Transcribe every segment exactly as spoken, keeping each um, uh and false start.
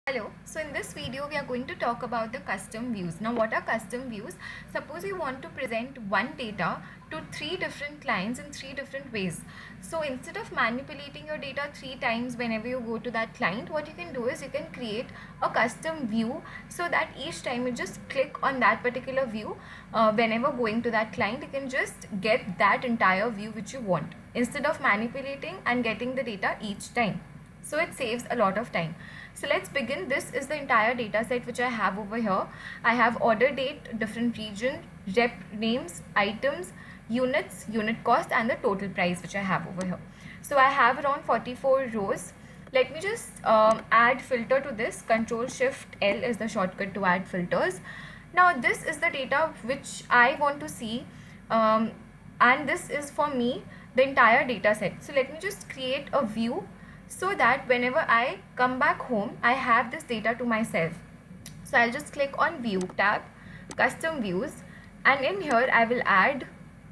Hello, so in this video we are going to talk about the custom views. Now what are custom views? Suppose you want to present one data to three different clients in three different ways. So instead of manipulating your data three times whenever you go to that client, what you can do is you can create a custom view so that each time you just click on that particular view, uh, whenever going to that client, you can just get that entire view which you want instead of manipulating and getting the data each time. So it saves a lot of time. So let's begin. This is the entire data set which I have over here. I have order date, different region, rep names, items, units, unit cost, and the total price which I have over here. So I have around forty-four rows. Let me just um, add filter to this. Control Shift L is the shortcut to add filters. Now this is the data which I want to see, um, and this is for me the entire data set. So let me just create a view so that whenever I come back home, I have this data to myself. So I'll just click on View tab, Custom Views, and in here I will add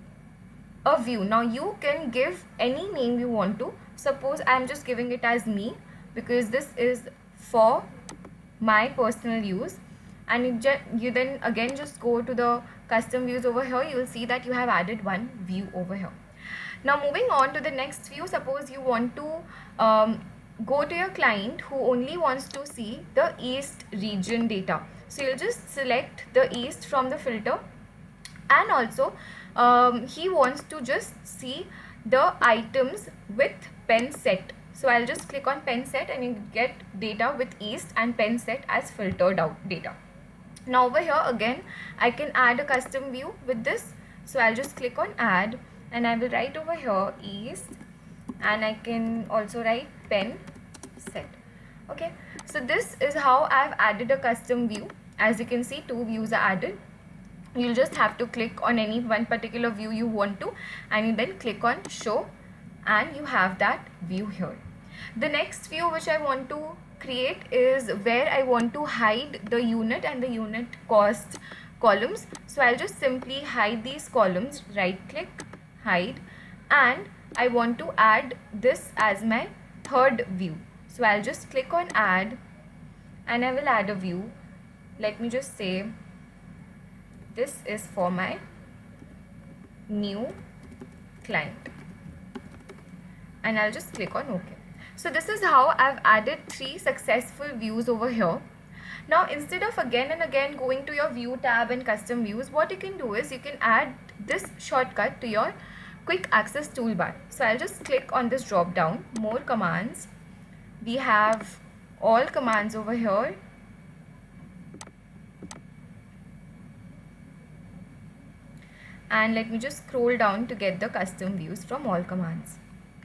a view. Now you can give any name you want to. Suppose I'm just giving it as me because this is for my personal use. And you, just, you then again just go to the custom views over here. You will see that you have added one view over here. Now moving on to the next view, suppose you want to um, go to your client who only wants to see the East region data. So you'll just select the East from the filter, and also um, he wants to just see the items with pen set. So I'll just click on pen set and you get data with East and pen set as filtered out data. Now over here again I can add a custom view with this. So I'll just click on add, and I will write over here East, and I can also write pen set. Okay, so this is how I've added a custom view. As you can see, two views are added. You'll just have to click on any one particular view you want to, and you then click on show, and you have that view here. The next view which I want to create is where I want to hide the unit and the unit cost columns. So I'll just simply hide these columns, right click, hide, and I want to add this as my third view. So I'll just click on add, and I will add a view. Let me just say this is for my new client, and I'll just click on OK. So this is how I've added three successful views over here. Now instead of again and again going to your view tab and custom views, what you can do is you can add this shortcut to your quick access toolbar. So I'll just click on this drop down, more commands. We have all commands over here. And let me just scroll down to get the custom views from all commands.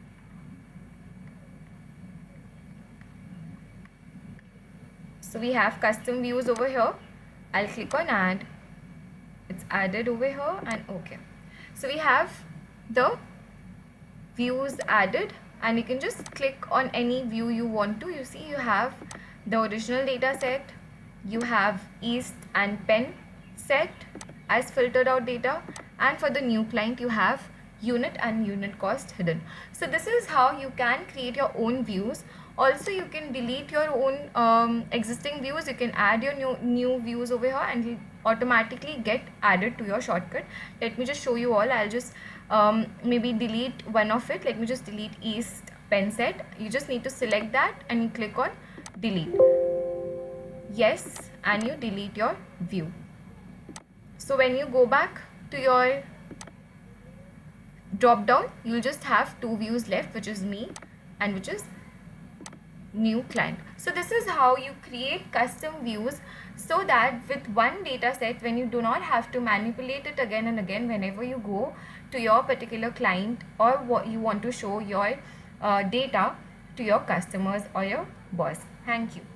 So we have custom views over here. I'll click on add. It's added over here and OK. So we have the views added, and you can just click on any view you want to. You see you have the original data set, you have East and pen set as filtered out data, and for the new client you have unit and unit cost hidden. So this is how you can create your own views. Also you can delete your own um, existing views. You can add your new new views over here and it automatically get added to your shortcut. Let me just show you all. I'll just um, maybe delete one of it. Let me just delete East pen set. You just need to select that and you click on delete. Yes, and you delete your view. So when you go back to your drop down, you'll just have two views left, which is me and which is new client. So this is how you create custom views, so that with one data set, when you do not have to manipulate it again and again whenever you go to your particular client or what you want to show your uh, data to your customers or your boss. Thank you.